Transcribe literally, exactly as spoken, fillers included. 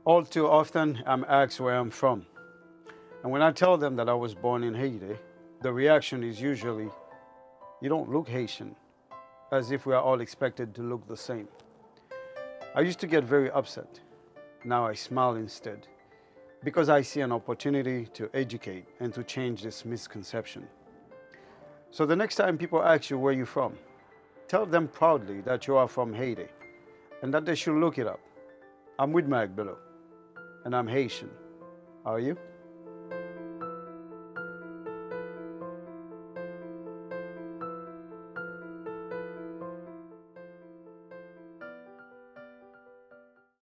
All too often, I'm asked where I'm from. And when I tell them that I was born in Haiti, the reaction is usually, you don't look Haitian, as if we are all expected to look the same. I used to get very upset. Now I smile instead, because I see an opportunity to educate and to change this misconception. So the next time people ask you where you're from, tell them proudly that you are from Haiti and that they should look it up. I'm with Mike below, and I'm Haitian. Are you?